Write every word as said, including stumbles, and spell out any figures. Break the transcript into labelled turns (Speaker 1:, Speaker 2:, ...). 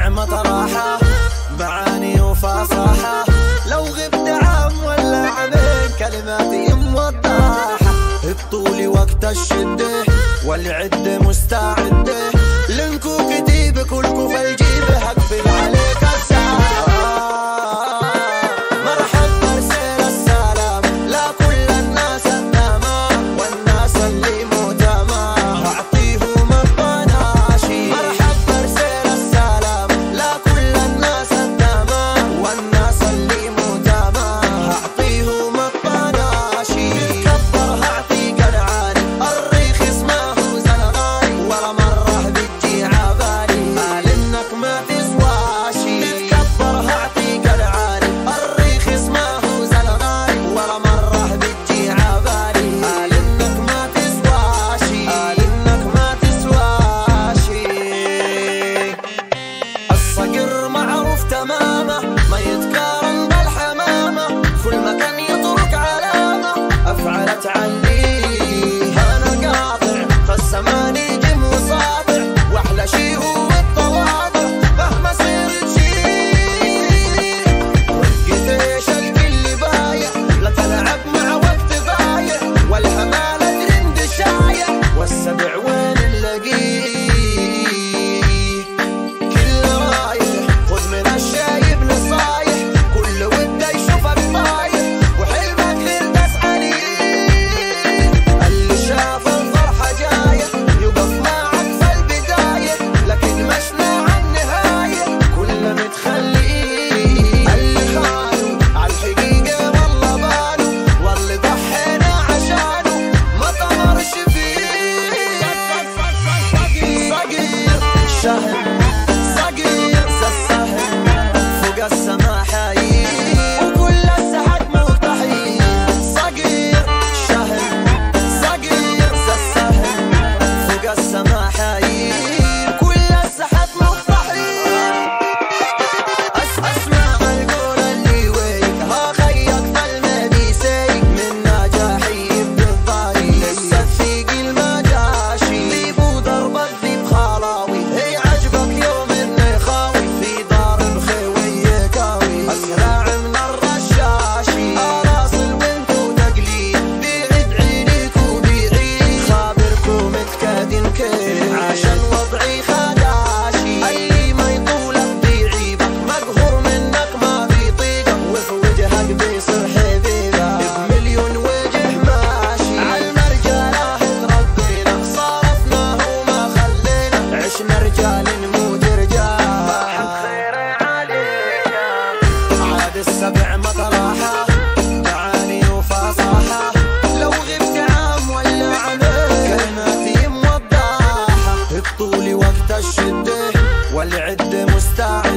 Speaker 1: السبع مطرحة، معاني وفصاحة. لو غبت عام ولا عامين كلماتي موضحة، الطول وقت الشدة والعدة مستعدة، لنكو كتيب كلكو في الجيب هقفل عليك الساعة. مرحب برسل السلام لكل الناس التمام، والناس اللي مو تمام أعطيهم الطناشي. مرحب برسل السلام لكل الناس التمام، والناس اللي مو تمام أعطيهم الطناشي. تتكبر هعطيك العالي الرخيص ما هو زلغالي، ولا مرة بتجي عبالي قال انك ما تسواشي. تتكبر هعطيك العالي الرخيص ما هو زلغالي، ولا مرة بتجي عبالي قال انك ما تسواشي، قال انك ما تسواشي. الصقر معروف تمامه ما يتقارن بالحمامه، كل مكان يترك علامه افعل تعليه. انا قاطع فالزمان يجي مصادع، واحلى شي هو التواضع مهما صير تشيل. رقة ايش الكل بايع، لا تلعب مع وقت ضايع، والهمال ترند شايع، والسبع وين نلاقيه. كل رايح خذ من الشايب نصايح، كل وده يشوفك طايح وحلمك للبس عليه. اللي شاف الفرحة جاية يقف معك في البداية، لكن مشنا عالنهاية كله متخليه. اللي خانوا عالحقيقة والله بانوا، واللي ضحينا عشانه ما طمرش فيه. صقير شهر صقير زي السهم فوق السما حايل، وكل السحب مقتحيل. صقير شهر صقير زي السهم فوق السما حايل، كل السحب مقتحيل. اسمع القول اللي ويك ها خيك فالما بيسيك، من نجاحي بالضايق لسه الثقيل ما جاشي. ذيب وضرب الذيب خلاوي هي عجبك يوم اني خاوي، في دار بخوي كاوي اسرع من الرشاشي. اراصل وانتو تقليد بيعد عينيك وبيعيد، خابركم متكادين كيف عشان وضعي خداشي. اللي ما يطولك بيعيبك مقهور منك ما في طيقك، وفي وجهك بيصير حبيبك بمليون وجه ماشي. عالمرجالة تربينا صرفناه وما خلينا، عشنا رجال نموت رجال ما حد خير علينا. عاد السبع مطرحة، معاني وفصاحة. لو غبت عام ولا عامين كلماتي موضحة، الطول وقت الشدة والعدة مستعدة،